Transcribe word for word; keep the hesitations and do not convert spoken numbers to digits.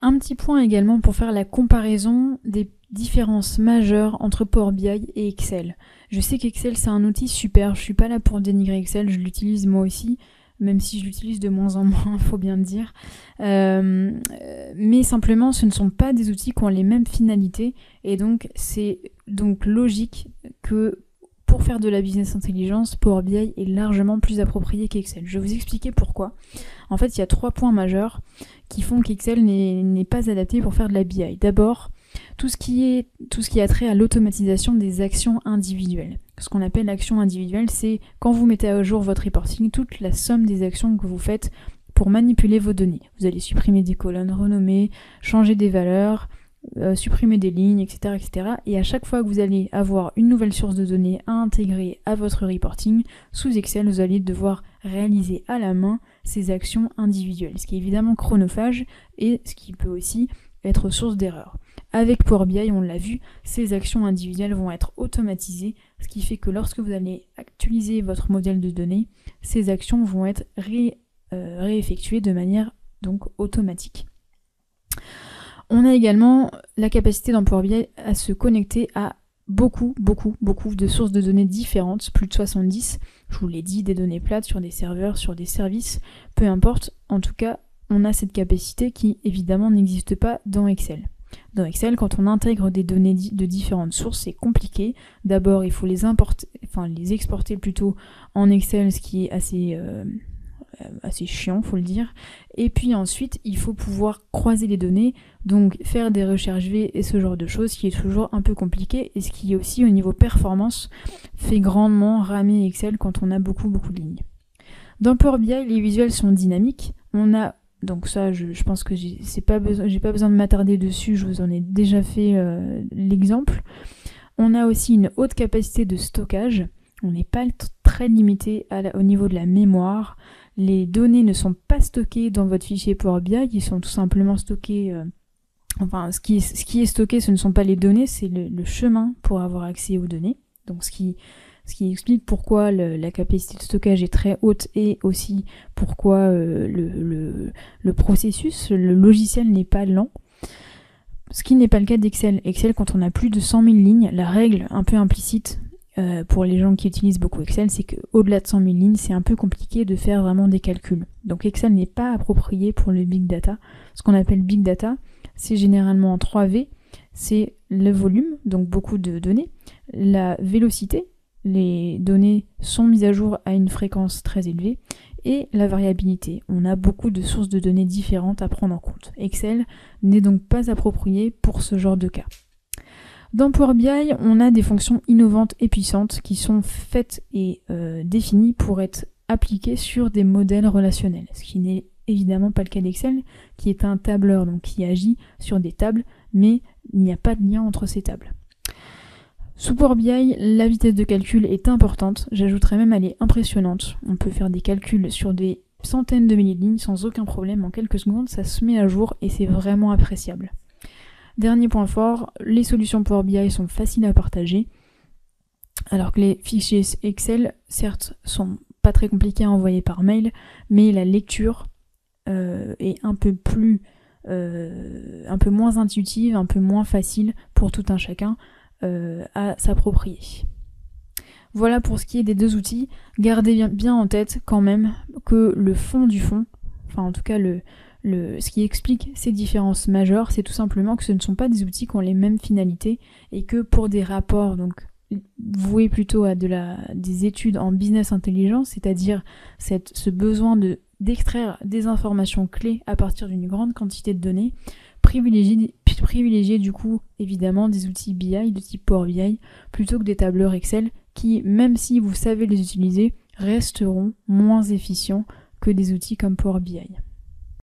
Un petit point également pour faire la comparaison des différences majeures entre Power B I et Excel. Je sais qu'Excel c'est un outil super, je suis pas là pour dénigrer Excel, je l'utilise moi aussi, même si je l'utilise de moins en moins, faut bien le dire. Euh, mais simplement, ce ne sont pas des outils qui ont les mêmes finalités, et donc c'est donc logique que pour faire de la business intelligence, Power B I est largement plus approprié qu'Excel. Je vais vous expliquer pourquoi. En fait, il y a trois points majeurs qui font qu'Excel n'est, n'est pas adapté pour faire de la B I. D'abord, tout ce qui est, tout ce qui a trait à l'automatisation des actions individuelles. Ce qu'on appelle action individuelle, c'est quand vous mettez à jour votre reporting, toute la somme des actions que vous faites pour manipuler vos données. Vous allez supprimer des colonnes, renommer, changer des valeurs, euh, supprimer des lignes, et cetera, et cetera. Et à chaque fois que vous allez avoir une nouvelle source de données à intégrer à votre reporting, sous Excel, vous allez devoir réaliser à la main ces actions individuelles, ce qui est évidemment chronophage et ce qui peut aussi être source d'erreur. Avec Power B I, on l'a vu, ces actions individuelles vont être automatisées, ce qui fait que lorsque vous allez actualiser votre modèle de données, ces actions vont être ré, euh, réeffectuées de manière donc automatique. On a également la capacité dans Power B I à se connecter à beaucoup, beaucoup, beaucoup de sources de données différentes, plus de soixante-dix, je vous l'ai dit, des données plates sur des serveurs, sur des services, peu importe, en tout cas, on a cette capacité qui évidemment n'existe pas dans Excel. Dans Excel, quand on intègre des données de différentes sources, c'est compliqué. D'abord, il faut les importer, enfin les exporter plutôt en Excel, ce qui est assez, euh, assez chiant, faut le dire. Et puis ensuite, il faut pouvoir croiser les données, donc faire des recherches V et ce genre de choses, qui est toujours un peu compliqué, et ce qui aussi, au niveau performance, fait grandement ramer Excel quand on a beaucoup, beaucoup de lignes. Dans Power B I, les visuels sont dynamiques. On a Donc ça, je, je pense que j'ai c'est pas besoin, j'ai pas besoin de m'attarder dessus, je vous en ai déjà fait euh, l'exemple. On a aussi une haute capacité de stockage, on n'est pas très limité à la, au niveau de la mémoire. Les données ne sont pas stockées dans votre fichier Power B I, ils sont tout simplement stockés... Euh, enfin, ce qui, est, ce qui est stocké, ce ne sont pas les données, c'est le, le chemin pour avoir accès aux données. Donc ce qui... Ce qui explique pourquoi le, la capacité de stockage est très haute et aussi pourquoi euh, le, le, le processus, le logiciel n'est pas lent. Ce qui n'est pas le cas d'Excel. Excel, quand on a plus de cent mille lignes, la règle un peu implicite euh, pour les gens qui utilisent beaucoup Excel, c'est qu'au-delà de cent mille lignes, c'est un peu compliqué de faire vraiment des calculs. Donc Excel n'est pas approprié pour le big data. Ce qu'on appelle big data, c'est généralement en trois V. C'est le volume, donc beaucoup de données, la vélocité, les données sont mises à jour à une fréquence très élevée, et la variabilité. On a beaucoup de sources de données différentes à prendre en compte. Excel n'est donc pas approprié pour ce genre de cas. Dans Power B I, on a des fonctions innovantes et puissantes qui sont faites et euh, définies pour être appliquées sur des modèles relationnels, ce qui n'est évidemment pas le cas d'Excel, qui est un tableur, donc qui agit sur des tables, mais il n'y a pas de lien entre ces tables. Sous Power B I, la vitesse de calcul est importante, j'ajouterais même elle est impressionnante. On peut faire des calculs sur des centaines de milliers de lignes sans aucun problème, en quelques secondes ça se met à jour et c'est vraiment appréciable. Dernier point fort, les solutions Power B I sont faciles à partager, alors que les fichiers Excel, certes, sont pas très compliqués à envoyer par mail, mais la lecture euh, est un peu plus, euh, un peu moins intuitive, un peu moins facile pour tout un chacun. Euh, à s'approprier. Voilà pour ce qui est des deux outils. Gardez bien, bien en tête quand même que le fond du fond, enfin en tout cas le, le, ce qui explique ces différences majeures, c'est tout simplement que ce ne sont pas des outils qui ont les mêmes finalités et que pour des rapports donc voués plutôt à de la, des études en business intelligence, c'est-à-dire cette, ce besoin de, d'extraire des informations clés à partir d'une grande quantité de données, privilégier, privilégier du coup évidemment des outils B I de type Power B I plutôt que des tableurs Excel qui, même si vous savez les utiliser, resteront moins efficients que des outils comme Power B I.